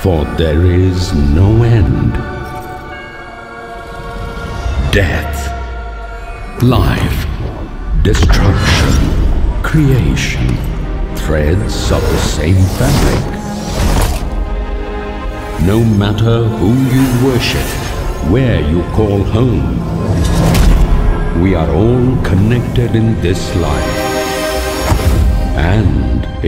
for there is no end. Death, life, destruction, creation, threads of the same fabric. No matter who you worship, where you call home, we are all connected in this life and